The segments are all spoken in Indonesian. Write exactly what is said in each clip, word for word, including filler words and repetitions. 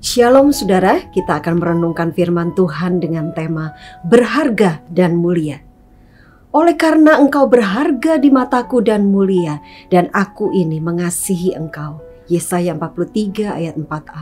Shalom saudara, kita akan merenungkan firman Tuhan dengan tema berharga dan mulia. Oleh karena engkau berharga di mataku dan mulia, dan aku ini mengasihi engkau. Yesaya empat puluh tiga ayat empat a.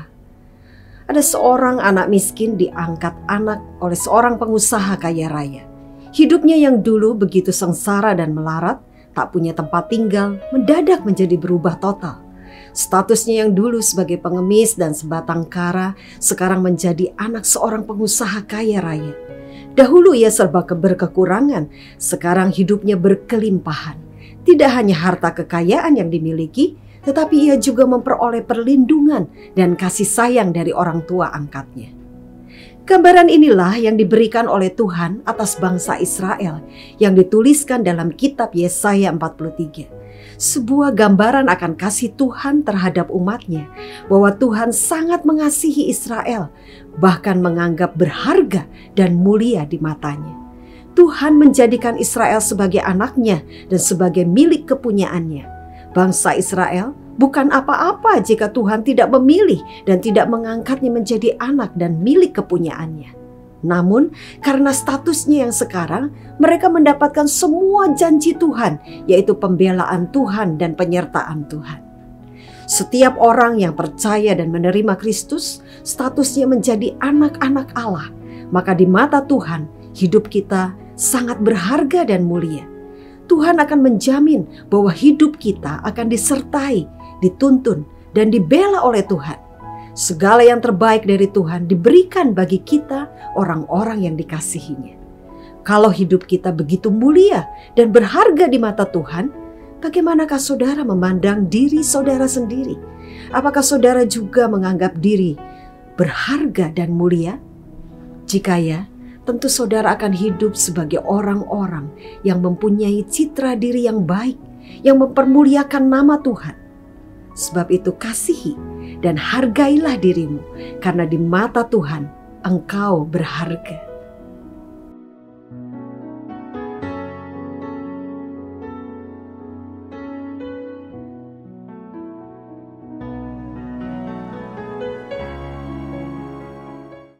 Ada seorang anak miskin diangkat anak oleh seorang pengusaha kaya raya. Hidupnya yang dulu begitu sengsara dan melarat, tak punya tempat tinggal, mendadak menjadi berubah total. Statusnya yang dulu sebagai pengemis dan sebatang kara, sekarang menjadi anak seorang pengusaha kaya raya. Dahulu ia serba berkekurangan, sekarang hidupnya berkelimpahan. Tidak hanya harta kekayaan yang dimiliki, tetapi ia juga memperoleh perlindungan dan kasih sayang dari orang tua angkatnya. Gambaran inilah yang diberikan oleh Tuhan atas bangsa Israel yang dituliskan dalam kitab Yesaya empat puluh tiga. Sebuah gambaran akan kasih Tuhan terhadap umatnya, bahwa Tuhan sangat mengasihi Israel, bahkan menganggap berharga dan mulia di matanya. Tuhan menjadikan Israel sebagai anaknya dan sebagai milik kepunyaannya. Bangsa Israel bukan apa-apa jika Tuhan tidak memilih dan tidak mengangkatnya menjadi anak dan milik kepunyaannya. Namun karena statusnya yang sekarang, mereka mendapatkan semua janji Tuhan, yaitu pembelaan Tuhan dan penyertaan Tuhan. Setiap orang yang percaya dan menerima Kristus, statusnya menjadi anak-anak Allah. Maka di mata Tuhan, hidup kita sangat berharga dan mulia. Tuhan akan menjamin bahwa hidup kita akan disertai, dituntun, dan dibela oleh Tuhan. Segala yang terbaik dari Tuhan diberikan bagi kita, orang-orang yang dikasihinya. Kalau hidup kita begitu mulia dan berharga di mata Tuhan, bagaimanakah saudara memandang diri saudara sendiri? Apakah saudara juga menganggap diri berharga dan mulia? Jika ya, tentu saudara akan hidup sebagai orang-orang yang mempunyai citra diri yang baik, yang mempermuliakan nama Tuhan. Sebab itu kasihi dan hargailah dirimu, karena di mata Tuhan engkau berharga.